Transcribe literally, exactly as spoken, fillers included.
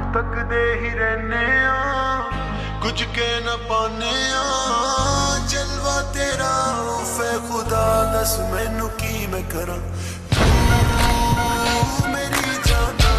तकदे ही रहने कुछ कह न पाने जलवा तेरा फै खुदा दस मैनू की मैं करा